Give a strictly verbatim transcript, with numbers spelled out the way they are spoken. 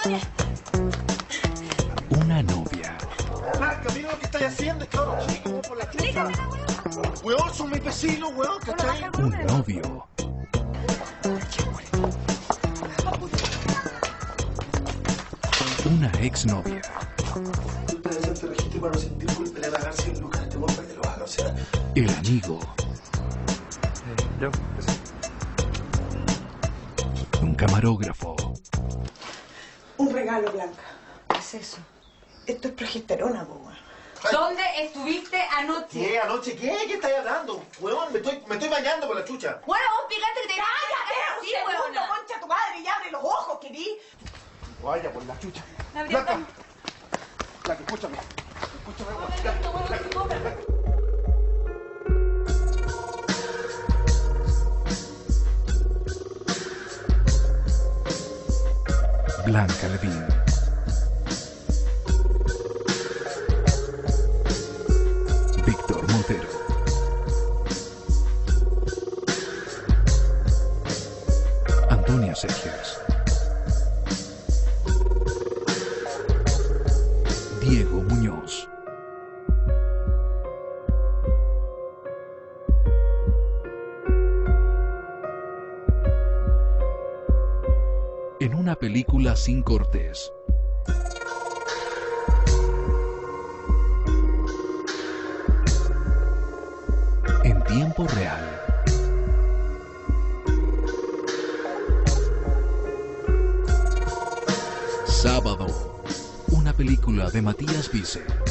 Una novia. Blanca, mira lo que estás haciendo, es claro, chico, por la chucha. Weón, son mis vecinos, weón, ¿cachai? Un novio. Una exnovia. Te te registro para no sentir culpa de pagar cien lucas este golpe que te lo haga, o sea. El amigo. Eh, yo, sí. Un camarógrafo. Un regalo, Blanca. ¿Qué es eso? Esto es progesterona, boba. ¿Dónde estuviste anoche? ¿Qué? ¿Anoche qué? ¿Qué estás hablando? Weón, me estoy, me estoy bañando por la chucha. Bueno, vos picante que te... ¡Cállate! Sí, ¡Un segundo, huevona. concha tu madre! ¡Y abre los ojos, que vi! Vaya por la chucha. Gabriel, Blanca. vamos. Blanca, escúchame. Escúchame, weón. Blanca, Blanca. Blanca Levin. Víctor Montero. Antonia Segers. Diego Muñoz. En una película sin cortes. En tiempo real. Sábado. Una película de Matías Vice.